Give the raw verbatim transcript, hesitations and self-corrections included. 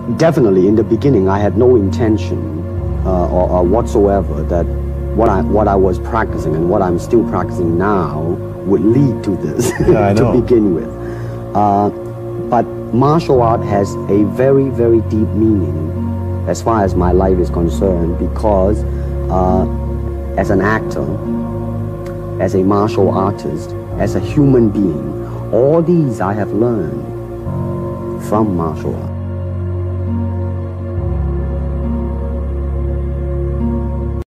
definitely in the beginning I had no intention uh, or, or whatsoever that what I what I was practicing and what I'm still practicing now would lead to this Yeah, I know. to begin with. Uh, but martial art has a very, very deep meaning as far as my life is concerned, because uh, as an actor, as a martial artist, as a human being, all these I have learned from martial art.